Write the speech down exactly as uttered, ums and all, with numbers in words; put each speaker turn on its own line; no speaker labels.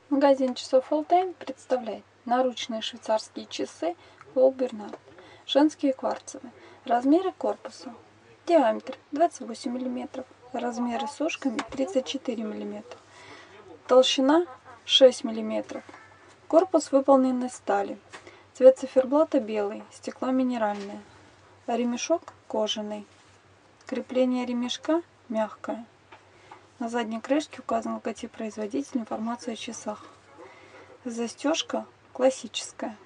Магазин часов All-Time представляет наручные швейцарские часы Paul Bernard. Женские кварцевые. Размеры корпуса. Диаметр двадцать восемь миллиметров. Размеры с ушками тридцать четыре миллиметра. Толщина шесть миллиметров. Корпус выполнен из стали. Цвет циферблата белый, стекло минеральное. Ремешок кожаный. Крепление ремешка мягкое. На задней крышке указан логотип производителя, информация о часах. Застежка классическая.